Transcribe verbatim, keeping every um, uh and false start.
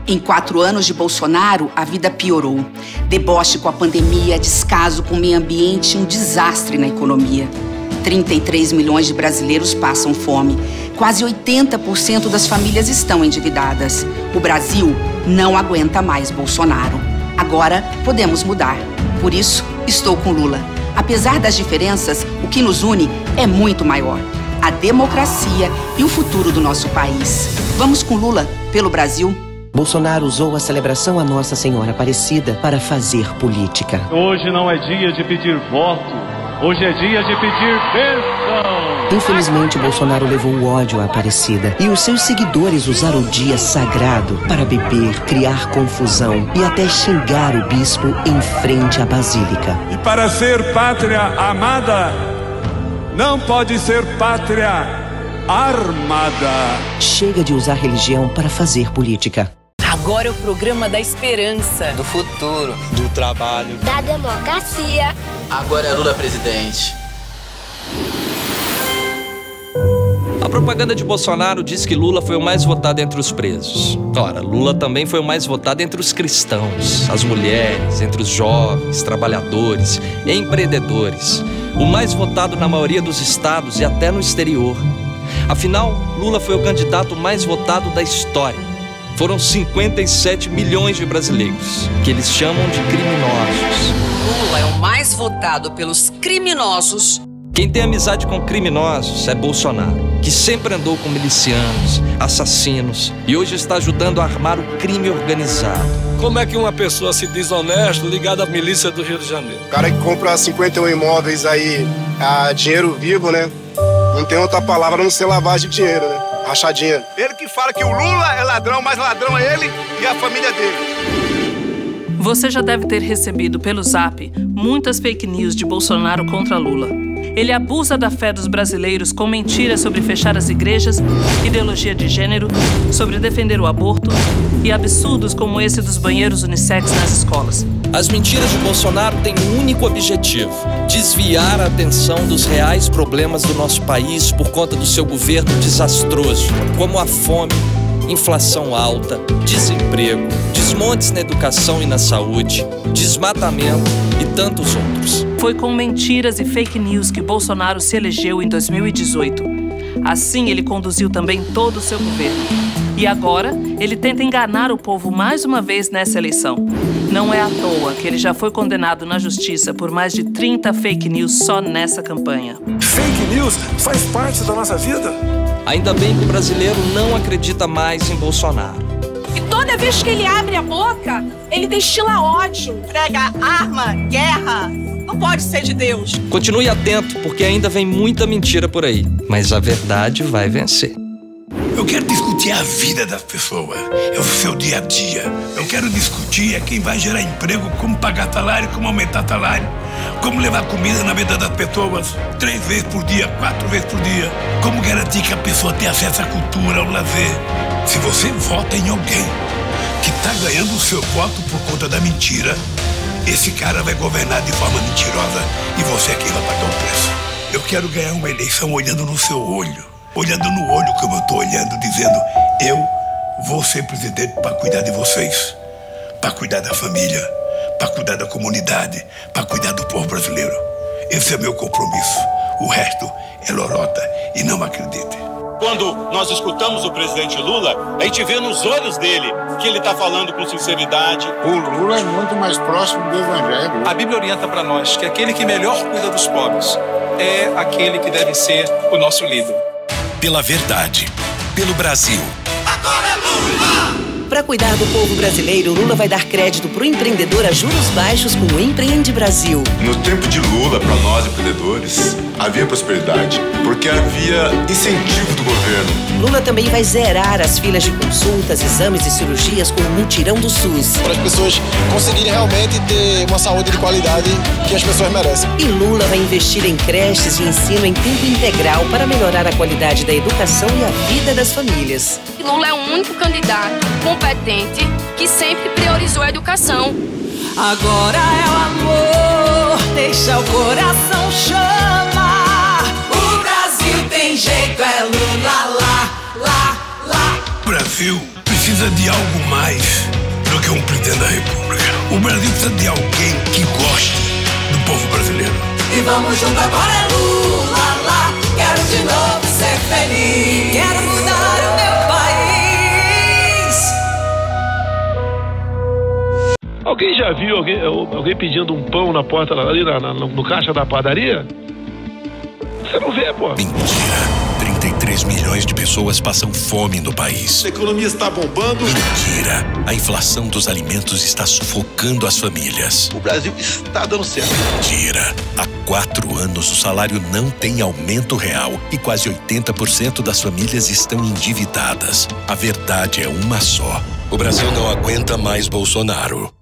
Em quatro anos de Bolsonaro, a vida piorou. Deboche com a pandemia, descaso com o meio ambiente e um desastre na economia. trinta e três milhões de brasileiros passam fome. Quase oitenta por cento das famílias estão endividadas. O Brasil não aguenta mais Bolsonaro. Agora podemos mudar. Por isso, estou com Lula. Apesar das diferenças, o que nos une é muito maior: a democracia e o futuro do nosso país. Vamos com Lula pelo Brasil. Bolsonaro usou a celebração à Nossa Senhora Aparecida para fazer política. Hoje não é dia de pedir voto, hoje é dia de pedir bênção. Infelizmente, Bolsonaro levou o ódio à Aparecida e os seus seguidores usaram o dia sagrado para beber, criar confusão e até xingar o bispo em frente à Basílica. E para ser pátria amada, não pode ser pátria armada. Chega de usar religião para fazer política. Agora é o programa da esperança, do futuro, do trabalho, da democracia. Agora é Lula presidente. A propaganda de Bolsonaro diz que Lula foi o mais votado entre os presos. Ora, Lula também foi o mais votado entre os cristãos, as mulheres, entre os jovens, trabalhadores, empreendedores. O mais votado na maioria dos estados e até no exterior. Afinal, Lula foi o candidato mais votado da história. Foram cinquenta e sete milhões de brasileiros, que eles chamam de criminosos. Lula é o mais votado pelos criminosos. Quem tem amizade com criminosos é Bolsonaro, que sempre andou com milicianos, assassinos e hoje está ajudando a armar o crime organizado. Como é que uma pessoa se diz honesto ligada à milícia do Rio de Janeiro? O cara que compra cinquenta e um imóveis aí, a dinheiro vivo, né? Não tem outra palavra a não ser lavagem de dinheiro, né? Rachar dinheiro. Ele que fala que o Lula é ladrão, mas ladrão é ele e a família dele. Você já deve ter recebido pelo Zap muitas fake news de Bolsonaro contra Lula. Ele abusa da fé dos brasileiros com mentiras sobre fechar as igrejas, ideologia de gênero, sobre defender o aborto e absurdos como esse dos banheiros unissex nas escolas. As mentiras de Bolsonaro têm um único objetivo: desviar a atenção dos reais problemas do nosso país por conta do seu governo desastroso, como a fome, inflação alta, desemprego, desmontes na educação e na saúde, desmatamento e tantos outros. Foi com mentiras e fake news que Bolsonaro se elegeu em dois mil e dezoito. Assim, ele conduziu também todo o seu governo. E agora, ele tenta enganar o povo mais uma vez nessa eleição. Não é à toa que ele já foi condenado na justiça por mais de trinta fake news só nessa campanha. Fake news faz parte da nossa vida? Ainda bem que o brasileiro não acredita mais em Bolsonaro. E toda vez que ele abre a boca, ele destila ódio, prega arma, guerra. Não pode ser de Deus. Continue atento, porque ainda vem muita mentira por aí. Mas a verdade vai vencer. Eu quero discutir a vida das pessoas, é o seu dia a dia. Eu quero discutir é quem vai gerar emprego, como pagar salário, como aumentar salário, como levar comida na vida das pessoas três vezes por dia, quatro vezes por dia, como garantir que a pessoa tenha acesso à cultura, ao lazer. Se você vota em alguém que está ganhando o seu voto por conta da mentira, esse cara vai governar de forma mentirosa e você é quem vai pagar o preço. Eu quero ganhar uma eleição olhando no seu olho, olhando no olho como eu estou olhando, dizendo: eu vou ser presidente para cuidar de vocês, para cuidar da família, para cuidar da comunidade, para cuidar do povo brasileiro. Esse é meu compromisso. O resto é lorota e não acredite. Quando nós escutamos o presidente Lula, a gente vê nos olhos dele que ele está falando com sinceridade. O Lula é muito mais próximo do evangelho. A Bíblia orienta para nós que aquele que melhor cuida dos pobres é aquele que deve ser o nosso líder. Pela verdade, pelo Brasil. Agora é Lula! Para cuidar do povo brasileiro, Lula vai dar crédito para o empreendedor a juros baixos com o Empreende Brasil. No tempo de Lula, para nós empreendedores, havia prosperidade, porque havia incentivo do governo. Lula também vai zerar as filas de consultas, exames e cirurgias com o mutirão do SUS. Para as pessoas conseguirem realmente ter uma saúde de qualidade que as pessoas merecem. E Lula vai investir em creches e ensino em tempo integral para melhorar a qualidade da educação e a vida das famílias. Lula é o único candidato competente que sempre priorizou a educação. Agora é o amor, deixa o coração chamar. O Brasil tem jeito, é Lula lá, lá, lá. O Brasil precisa precisa de algo mais do que um presidente da República. O Brasil precisa de alguém que goste do povo brasileiro. E vamos junto agora, é Lula lá. Quero de novo ser feliz. Quero mudar o meu país. Alguém já viu alguém, alguém pedindo um pão na porta ali na, na, no caixa da padaria? Você não vê, pô. Mentira. trinta e três milhões de pessoas passam fome no país. A economia está bombando. Mentira. A inflação dos alimentos está sufocando as famílias. O Brasil está dando certo. Mentira. Há quatro anos o salário não tem aumento real e quase oitenta por cento das famílias estão endividadas. A verdade é uma só. O Brasil não aguenta mais Bolsonaro.